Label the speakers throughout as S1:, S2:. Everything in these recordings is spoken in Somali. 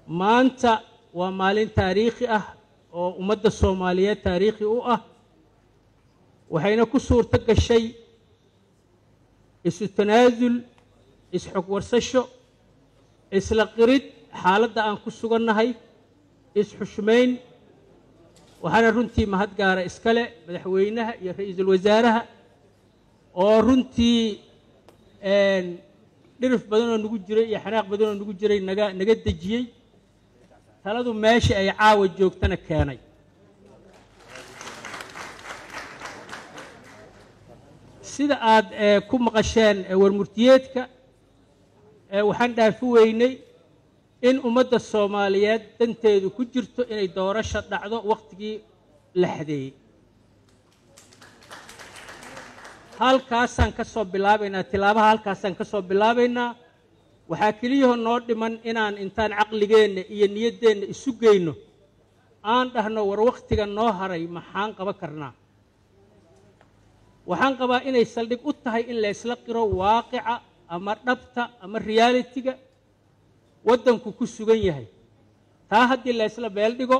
S1: maanta waa maalin taariikhi ah oo ummadda Soomaaliyeed taariikhi u ah waxayna ku suurto gashay isu tanaasul isxog warsasho isla qirid xaaladda aan ku sugannahay isxushmeyn waxaana runtii mahad gaara iskale madaxweynaha iyo ra'iisul wasaaraha oo runtii dhirif badan oo nagu jiray iyo xanaaq badan oo nagu jiray naga dejiyay taladu meesha ay caawa joogtana keenay sida aad ku maqasheen warmurtiyeedka waxaan dhaafi weynay in ummadda Soomaaliyeed danteedu ku jirto inay doorasho dhacdo waqtigii la xadeeyay halkaasaan ka soo bilaabaynaa tilaabaha halkaasaan ka soo bilaabaynaa waxaa kaliya noo dhiman inaan intaan aqligeenna iyo niyadeenna isu geyno aan dhahno war waqtiga noo haray maxaan qaban karnaa waxaan qabaa inay saldhig u tahay in la isla qiro waaqica ama dhabta ama reality-ga waddanku ku sugan yahay taa haddii la isla beel dhigo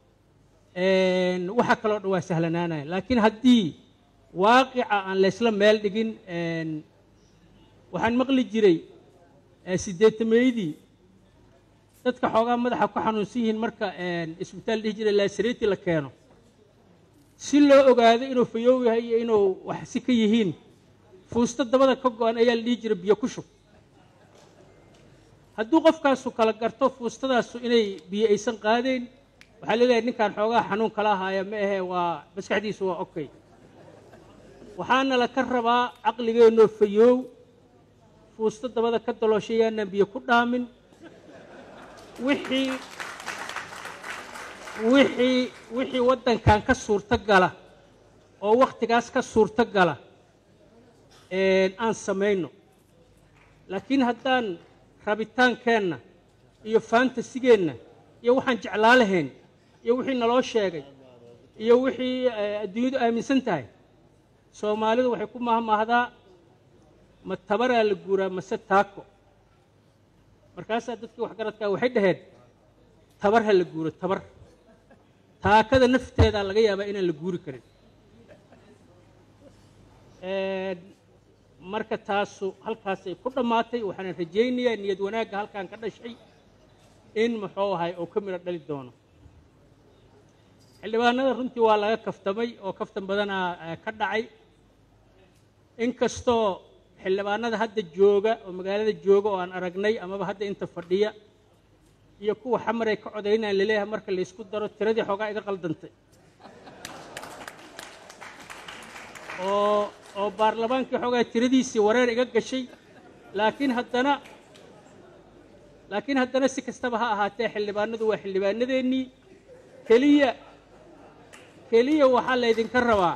S1: waxa kaloo dhan waa sahlanaanaya laakiin haddii waaqica aan la isla meel dhigin waxaan maqli jiray sideetameydii dadka xoogaa madaxa ku xanuunsan yihiin marka isbitaal dhihi jiray laasareti la keeno si loo ogaado inuu fayoow yahay iyo inuu wax si ka yihiin fuusta dabada ka go'an ayaa la dhihi jiray biyo ku shub hadduu qofkaasu kala garto fuustadaasu inay biyo aysan qaadayn waxaa leeyahay ninkan xoogaa xanuun kala ahaaya ma ahe waa maskaxdiisu waa okay waxaana la ka rabaa caqligeennoo fayoow fuusta dabada ka dalooshayaanaan biyo ku dhaamin wixii waddankan ka suurto gala oo wakhtigaas ka suurto gala aan samayno laakiin haddaan rabitaankeenna iyo fantasigeenna iyo waxaan jeclaa lahayn iyo wixii naloo sheegay iyo wixii adduunyadu aaminsan tahay Soomaalidu waxay ku mahmaahdaa ma tabaraa la guuraa mase taako markaasaa dadkii waxgaradkaa waxay dhaheen tabar ha la guuro tabar taakada nafteedaa laga yaabaa inaan la guuri karin marka taasu halkaasay ku dhammaatay waxaan rajaynayaa niyad wanaagga halkaan ka dhashay in muxuu ahay oo ka midho dhali doono xildhibaanada runtii waa laga kaftamay oo kaftan badanaa ka dhacay inkastoo xildhibaanada hadda jooga oo magaalada jooga oo aan aragnay amaba hadda inta fadhiya iyo kuwa xamaray ka codaynaan laleeyahay marka la isku daro tiradii xoogaa iga qaldantay oo baarlamaankii xoogaa tiradiisii wareer iga gashay laakiin haddana si kastaba ha ahaatee xildhibaanadu waa xildhibaanadeennii keliya waxaa laydinka rabaa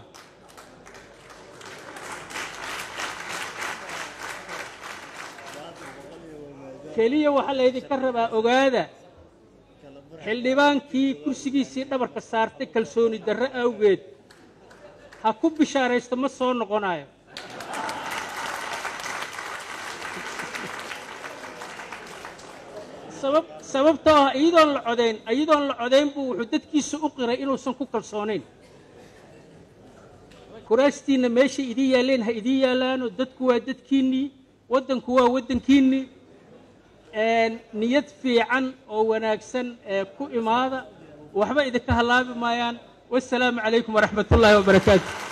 S1: ogaada xildhibaankii kursigiisii dhabarka saartay kalsooni darro awgeed ha ku bishaaraysto ma soo noqonayo sababtoo ah iyadoon la codayn buu wuxuu dadkiisa u qiray inuusan ku kalsoonayn kuraastiinna meeshay idiin yaalleen ha idiin yaalaano dadku waa dadkiinnii waddanku waa waddankiinnii niyad fiican oo wanaagsan ku imaada waxba idinka halaabi maayaan wassalaamu calaykum waraxmatullaahi wabarakaatu